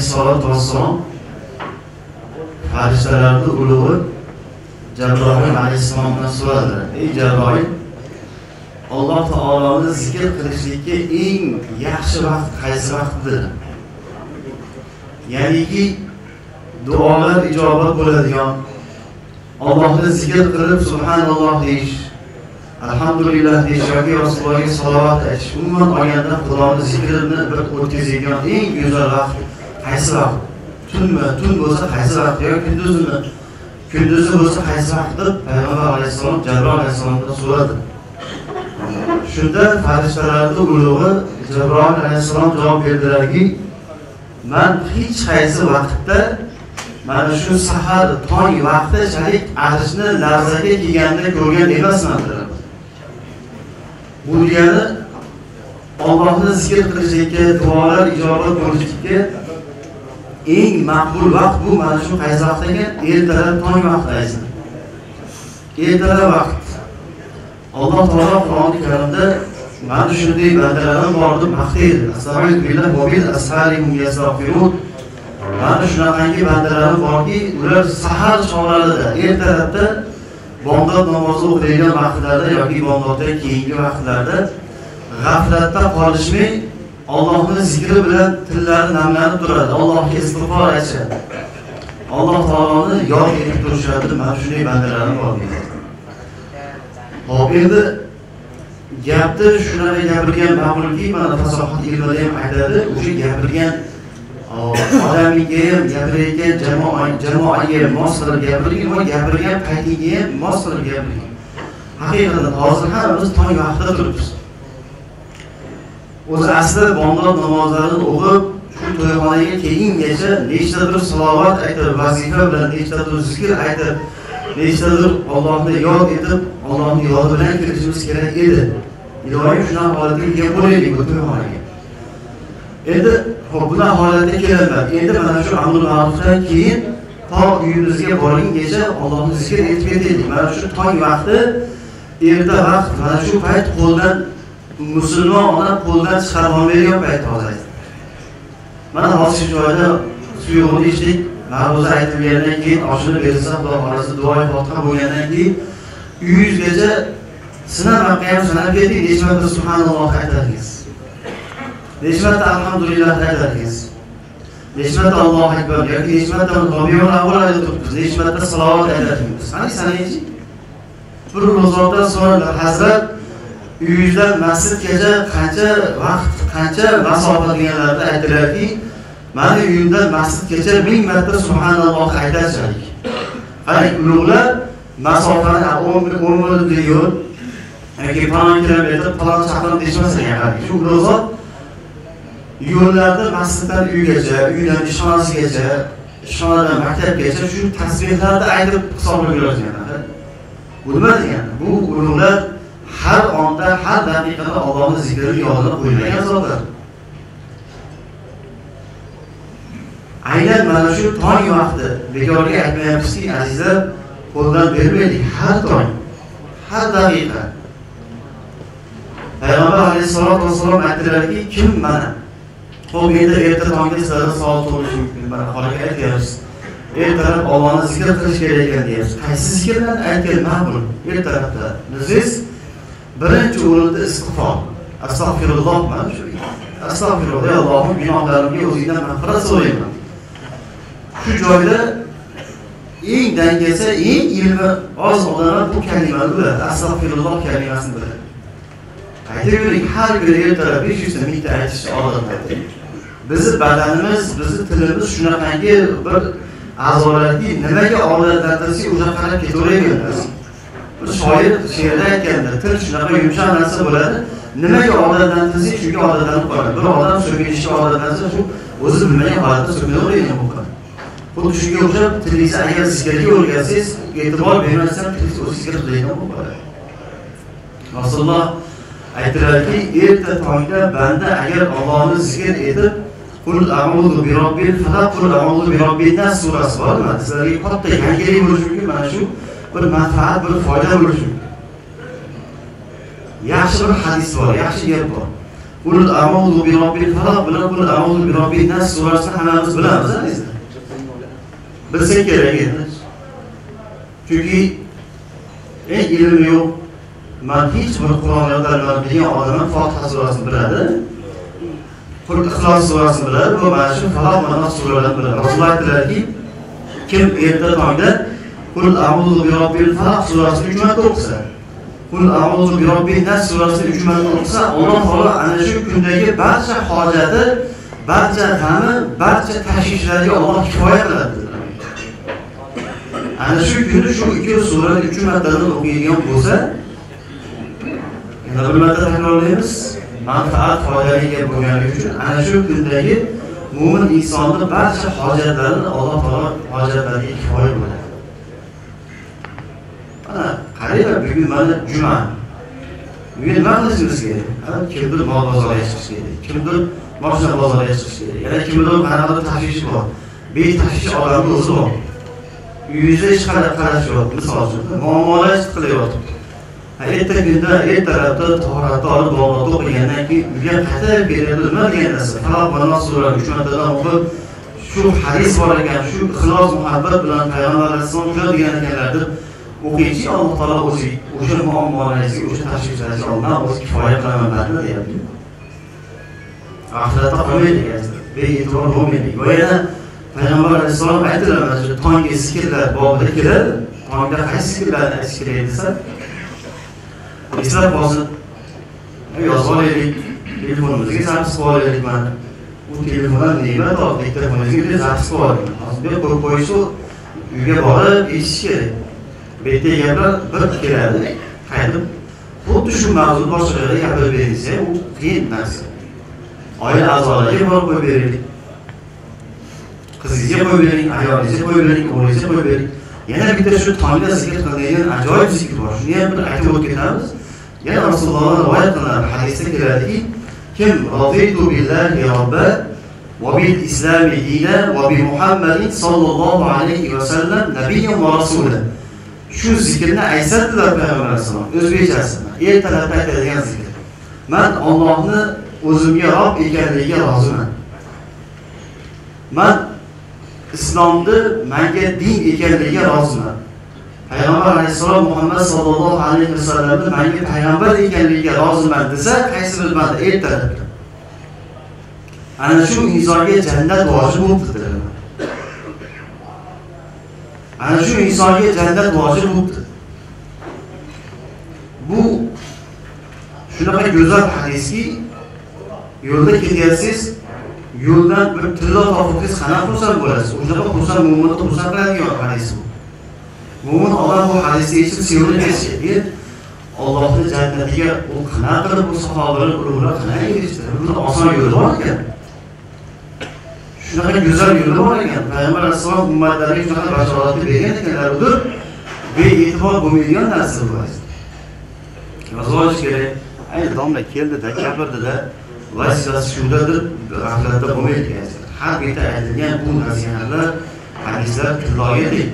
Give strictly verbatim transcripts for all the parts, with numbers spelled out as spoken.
alayhissalatu vassalom farishtalarni ulug'i Jabroil alayhissalomdan so'radilar: "Ey Jabroil, Alloh taoloni zikr qilishlikka eng yaxshi vaqt qaysi vaqtdir?" Ya'niki duolar ijobat bo'ladigan, Allohni zikr qilib subhanalloh deyish, alhamdulillah deyish yoki Rasulullohga salovat aytish, umuman olganda Xudoning zikrini bir o'tkazadigan eng go'zal vaqt qaysi vaqt? Tunmi? Tun bo'lsa qaysi vaqt yoki kunduzmi? Kunduzi bo'lsa qaysi vaqt deb Payg'ambar alayhissalom Jabroil alayhissalomdan so'radi. Shunda farishtalarning ulug'i Jabroil alayhissalom javob berdilarki: "Men hech qaysi vaqtda mana shu sahar tong vaqtidalik arshni larzaga kelganini ko'rgan emasman" dedilar. Bu degani Allohni zikr qilishga, duolar ijobat bo'lishga eng maqbul vaqt bu mana shu qaysi vaqt ekan? Ertalab tong vaqti aytsin. Ertalab vaqt. Alloh taolo Qur'oni Karimda mana shunday bandalarim bor deb maqtaydi. Astag'firu billah va bil asharihum yastaghfirun. Mana shunaqangi bandalarim borki, ular sahar chog'larida, ertalabda bomdod namozi o'qiydigan vaqtlarda yoki bomdoddan keyingi vaqtlarda g'aflatda qolishmay Allohning zikri bilan tillari namlanib turadi. Allohga istig'for aytishadi. Alloh taoloni yod etib turishadi. Mana shunday bandalarim bor. Hop, endi gapni shunaqa gapirgan ma'qulki, mana fasohat ilmida ham aytadi, o'sha gapirgan odamiga ham, gapirayotgan jamoa jamoaga mos qilib gapiring va gapirgan paytiga ham mos qilib gapiring. Haqiqatan hozir hammamiz tong vaqtida turibmiz. O'zi asli bomdod namozlarini o'qib, shu to'yxonaga kelgungacha nechtadir salovat aytib, vazifa bilan nechtadir zikr aytib, nechtadir Allohni yod etib, Allohning yodi bilan kirishimiz kerak edi. Iloyim shunaqa holatga ega bo'laylik bu to'yxonaga. Endi hop bunday holatga kelaman. Endi mana shu amr ma'rufdan keyin to uyimizga borgungacha Allohni zikr etib ketaylik. Mana shu tong vaqti, erta vaqt, mana shu payt qo'ldan musulmon odam qo'ldan chiqarib olmaydigan payt hozir. Mana hozir shu joyda suyuqni ichdik, ma'ruza aytilgandan keyin oshini bersa, Xudo xolasi duoy fotiha bo'lgandan keyin uyingizgacha sinamaqqa ham sanab keting, necha marta subhanalloh aytadingiz. Necha marta alhamdulillah aytadingiz. Necha marta Allohu akbar yoki necha marta Robbiyul avval aytib turibsiz, necha marta salovat aytadingiz. Qani sanaychi? Bir ro'zg'ordan so'radi Hazrat uyingizdan masjidgacha qancha vaqt, qancha masofa deganlarda aytdilarki, meni uyimdan masjidgacha ming marta subhanalloh aytashadi. Qani ulug'lar masofani o'n minut yo'l yoki falon kilometr, falon shahar deyishmasa ham shu ro'zg'or yo'llarda masjiddan uygacha, uydan ishxonasigacha, ishxonadan maktabgacha shu tasbihlarni aytib hisoblab yuradigan. Bu nima degani? Bu ulug'lar har onda, har daqiqada Allohning zikrini yodida qo'yilgan zotlar. Aynan mana shu tong vaqti, bekorga aytmayapmizki, azizlar, qo'ldan bermaylik har tong, har daqiqa. Payg'ambar alayhissalatu vassalom aytdilarki, kim mana qo'l menda erta tongda sizlarga savol so'rashi mumkin. Mana holaga aytyapsiz. Ertalab Allohni zikr qilish kerak ekan deyapsiz. Qaysi zikrlarni aytgan ma'qul? Ertalabda siz birinchi o'rinda istig'for. Astagfirulloh mana shu. Astagfirulloh, ey Allohim, gunohlarimga o'zingdan mag'firat so'rayman. Shu joyda eng dangasa, eng ilmi oz odamlar bu kalimani biladi. Astagfirulloh kalimasini biladi. Aytavering, har kuni ertalab besh yuz ta mingta aytish odatdir. Bizi badanimiz, bizi tilimiz shunaqangi bir a'zolarki, nimaga odatlantirsa o'sha qarab ketaveramiz. Bir shoir she'rda aytgandir, til shunaqa yumshoq narsa bo'ladi, nimaga odatlantirsa shunga odatlanib qoladi. Bir odam so'kinishga odatlansa, shu o'zi bilmagan holatda so'kinaveradi bo'ladi. Xuddi shunga o'xshab, tilingizni agar zikrga o'rgatsangiz, e'tibor bermasdan tilingiz o'zi zikr qiladigan bo'ladi. Rasululloh aytdilarki, erta tongda banda agar Allohni zikr etib, qul a'udhu bi robbil falaq, qul a'udhu bi robbin nas surasi bor. Sizlarga katta yangilik bo'lishi mumkin, mana shu bir manfaat, bir foyda bo'lishi mumkin. Yaxshi bir hadis bor, yaxshi gap bor. Qul a'udhu bi robbil falaq bilan qul a'udhu bi robbin nas surasini hammamiz bilamiz, azizlar. Bilsak kerak edi. Chunki eng ilmi yo'q, men hech bir Qur'on yodlarini bilgan odam Fotiha surasini biladi. Qul Ixlos surasini biladi va mana shu Falaq va Nas suralarini biladi. Rasululloh aytdilarki, kim erta tongda Qul a'udhu bi robbil falaq surasini uch marta o'qisa, Qul a'udhu bi robbin nas surasini uch marta o'qisa, Alloh taolo ana shu kundagi barcha hojati, barcha g'ami, barcha tashvishlariga Alloh kifoya qiladi. Ana shu kuni shu ikki surani uch martadan o'qiydigan bo'lsa, yana bir marta takrorlaymiz. Manfaat foydaliga bo'lganligi uchun ana shu kundagi mu'min insonning barcha hojatlarini Alloh taolo hojatlariga kifoya qiladi. Ana qaraylar, bugun mana juma. Bugun nima qilishimiz kerak? Kimdir mol bozoriga chiqish kerak, kimdir mashina bozoriga chiqish kerak, yana kimdir qanaqadir tashvish bor. Betashvish odamning o'zi bor. Uyingizda ish qarashyapti, misol uchun, muammolar hal qilyapti. Erta kunda, ertalabda tahoratni olib bog'da o'qigandan keyin uyga qaytib keladi, nima degan narsa? Falaq va Nos suralarini uch martadan o'qib, shu hadis bor ekan, shu ixlos muhabbat bilan payg'ambar alayhisalom shunday degan ekanlar deb o'qiychi, Alloh taolo o'zi o'sha muammolaringizga, o'sha tashvishlarga olmay o'zi kifoya qilaman deb deyapti. Oxiratda qolmaydi, bee'tibor bo'lmaydi. Va yana payg'ambar alayhisalom aytdilar, mana shu tonggi zikrlar bobida keladi. Tongda qaysi zikrlarni aytish kerak desa, eslab qolsin. Yozib olaylik, telefonimizga zapis qilib olaylik mana. Bu telefondan ne'mat oldik, telefoningizga zapis qilib olaylik. Hozir qo'yib qo'yish, uyga borib eshitish kerak. Bu yerda gaplar bir keladi, qaytib xuddi shu mavzuni boshqalarga gapirib berilsa, u qiyin narsa. Oila a'zolariga borib qo'yib beraylik. Qizingizga qo'yib bering, ayolingizga qo'yib bering, o'g'lingizga qo'yib bering. Yana bitta shu tongda zikr qiladigan ajoyib zikr bor. Shuni ham bir aytib o'tganamiz. Yana Rasululloh rivoyat qilinadi, hadisda keladiki, kim raditu billahi robba va bil islami dinan va bi Muhammadin sallallohu alayhi va sallam nabiyyan va rasulan. Shu zikrni aytadilar payg'ambar alayhisalom o'zbekchasida. Ertalabda aytadigan zikr. Men Allohni o'zimga Rob ekanligiga roziman. Men islomni menga din ekanligiga roziman. Payg'ambar alayhisalom Muhammad sallallohu alayhi vasallamni menga payg'ambar ekanligiga roziman desa, qaysi bilmadi ertalabda. Ana shu insonga jannat vojib bo'libdi. Ana shu insonga jannat vojib bo'libdi. Bu shunaqa go'zal hadiski, yo'lda ketyapsiz, yo'ldan bir tilla topsangiz qanaqa xursand bo'lasiz? O'shaqa xursand mo'minni xursand qiladigan hadis bu. Mo'min odam bu hadisni eshitib sevinadi. Allohning jannatiga u qanaqa qilib bu sahobalar ulug'lar qanaqa erishdi? Buni oson yo'li bor ekan. Shunaqa go'zal yo'li bor ekan. Payg'ambar alayhisalom ummatlariga shunaqa bashoratni bergan ekanlar-ku, bee'tibor bo'lmaydigan narsa bu. Yozib kerak. Ay, domla keldi-da, gapirdi-da, vazifasi shundadir, g'aflatda bo'lmaydi ekan. Har bitta aytilgan bu nasihatlar, hadislar tilloyadek.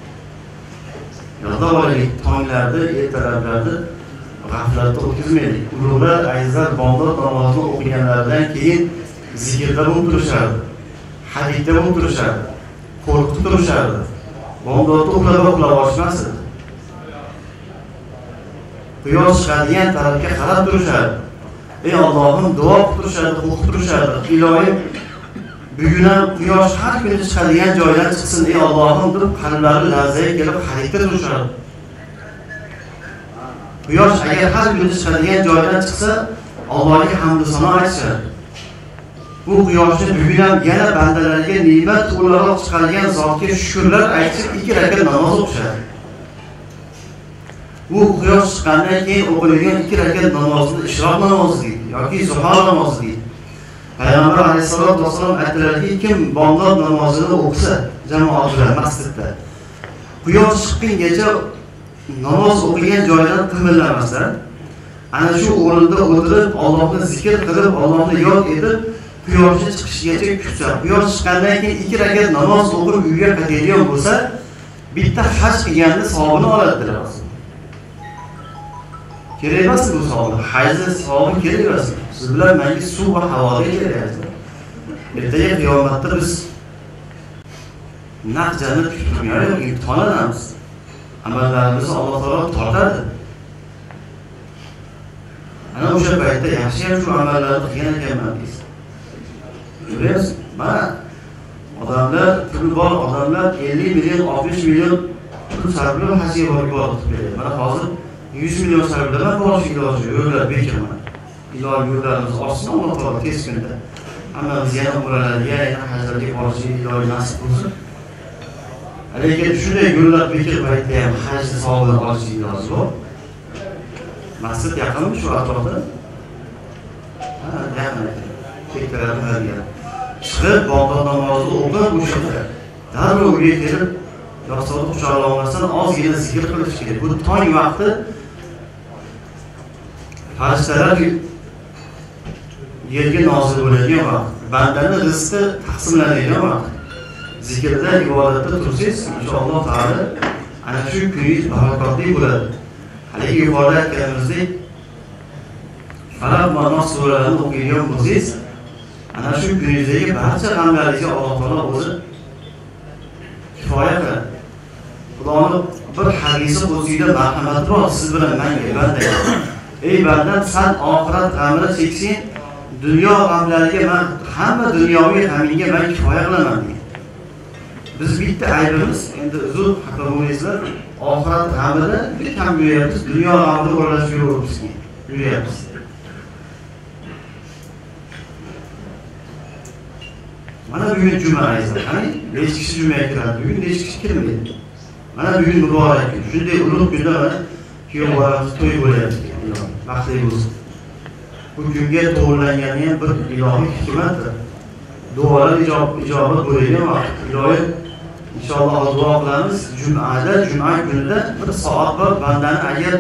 Yodda olaylik, tonglarda, ertalablarda g'aflatda o'tkazmaylik. Ulug'lar, azizlar, bomdod namozini o'qiganlaridan keyin zikrda bo'lib turishardi. Hadikda bo'lib turishardi. Qo'rqib turishardi. Bomdodda uxlab uxlab ochmasdi. Quyosh chiqadigan tarafga qarab turishardi. Ey Allohim, duo qilib turishardi, o'qib turishardi. Ilohim, bugun ham quyosh har kuni chiqadigan joydan chiqsin, ey Allohim deb qalblari larzaga kelib hadikda turishardi. Quyosh agar har kuni chiqadigan joydan chiqsa, Allohga hamd va sano aytishadi. Bu quyoshni bugun ham yana bandalarga ne'mat o'laroq chiqargan zotga shukrlar aytib ikki rakat namoz o'qishadi. Bu quyosh chiqqandan keyin o'qiladigan ikki rakat namozni ishroq namozi deydi yoki zuhur namozi deydi. Payg'ambar alayhisolatu vasallam aytdilarki, kim bomdod namozini o'qisa jamoat bilan masjidda, quyosh chiqqungacha namoz o'qigan joydan qimirlamasdan, ana shu o'rinda o'tirib, Allohni zikr qilib, Allohni yod etib, quyoshni chiqishigacha kutsa, quyosh chiqqandan keyin ikki rakat namoz o'qib uyga qaytadigan bo'lsa, bitta haj qilganning savobini oladilar. kerak emas bu savol. Hayzni savobi kerak emas. Siz bilan menga suv va havoga kerak. Ertaga qiyomatda biz naq jannat kutib turgan imtihonlanamiz. Amallarimizni Alloh taolo tortadi. Ana o'sha paytda yaxshi ham shu amallarni qilgan ekanman deysiz. Ko'ryapsiz? Mana odamlar, puli bor odamlar ellik million, oltmish million pul sarflab hajga borib borib mana hozir yuz million sarflab borish iloji yo'llar bekaman. Iloji yo'llarimiz ochsin Alloh taolo tez kunda. Hammamiz yana umralarga, yana hajlarga borishga iloji nasib qilsin. Lekin shunday yo'llar bekor paytda ham hajni savobini olish iloji bor. Maqsad yaqinmi shu atrofda? Ha, yaqin. Kektalarni hadiya. Chiqib, bomdod namozini o'qib, o'sha darrov uyga kelib, yoqsoqni quchoqlab olmasdan ozgina zikr qilish kerak. Bu tong vaqti farishtalar yerga nozil bo'ladigan vaqt, bandani rizqi taqsimlanadigan vaqt. Zikrda, ibodatda tursangiz, inshaalloh taolo ana shu kuningiz barakotli bo'ladi. Haligi yuqorida aytganimizdek, Falaq va Nos suralarini o'qigan bo'lsangiz, ana shu kuningizdagi barcha g'amlaringizga Alloh taolo o'zi kifoya qiladi. Xudoning bir hadisi o'zingizda marhamati bor, siz bilan menga banda. Ey bandam, sen oxirat g'amini cheksang, dunyo g'amlariga men hamma dunyoviy g'amingga men kifoya qilaman deydi. Biz bitta aybimiz, endi uzr haqqa bo'lmaysizlar, oxirat g'amida bir kam yurayapmiz, dunyo g'amida o'ralashib yuribmiz. Yurayapmiz. Mana bugun juma ayzlar, qani necha kishi jumaga kiradi, bugun necha kishi kirmaydi. Mana bugun muborak kun. Shunday ulug' kunda mana kuyovlarimiz to'y bo'lyapti. Baxtli bo'lsin. Bu kunga to'g'rilangan ham bir ilohiy hikmatdir. Duolar ijobat bo'ladigan vaqt. Iloyim inshaalloh duo qilamiz. Jumada, juma kunida bir soat bor bandani agar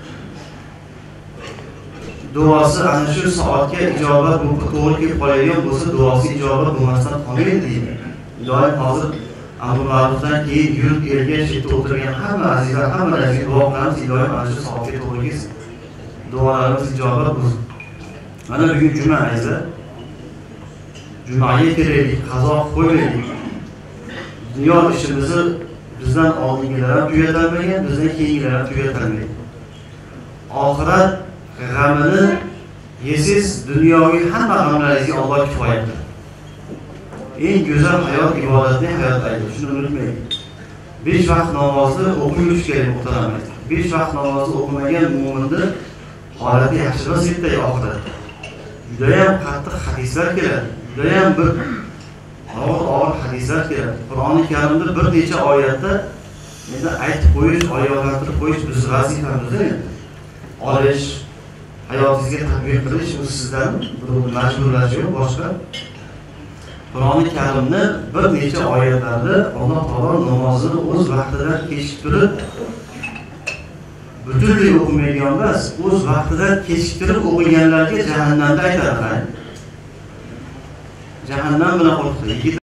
duosi ana shu soatga ijobat bo'lib to'g'ri kelib qoladigan bo'lsa, duosi ijobat bo'lmasdan qolmaydi deydi. Iloyim hozir Abdullohdan keyin yurib kelgan chetda o'tirgan hamma azizlar, hammalariga duo qilamiz. Iloyim ana shu soatga to'g'ri kelsin. Duolarimiz ijobat bo'lsin. Mana bugun juma azizlar. Jumaga kelaylik, qazo qo'ymaylik. Dunyo ishimizni bizdan oldingilar ham tugatolmagan, bizdan keyingilar ham tugatolmaydi. Oxirat g'amini yesiz, dunyoviy hamma g'amlaringizga Alloh kifoya qiladi. Eng go'zal hayot ibodatli hayot aydi. Shuni unutmang. besh vaqt namozni o'qish kerak muhtaramlar. besh vaqt namozni o'qimagan mu'minning holati yaxshi emas edi oxirat. Juda ham qattiq hadislar keladi. Juda ham bir og'ir hadislar keladi. Qur'oni Karimda bir necha oyatda endi aytib qo'yish, oyoqlantirib qo'yish biz vazifamizda olish, hayotingizga tatbiq qilish bu sizdan bir majburlash yo'q, boshqa. Qur'oni Karimni bir necha oyatlarda Alloh taolo namozini o'z vaqtida kechiktirib butunlay o'qimaydigan emas, o'z vaqtida kechiktirib o'qiganlarga jahannamda aytadi. Jahannam bilan qo'rqdi.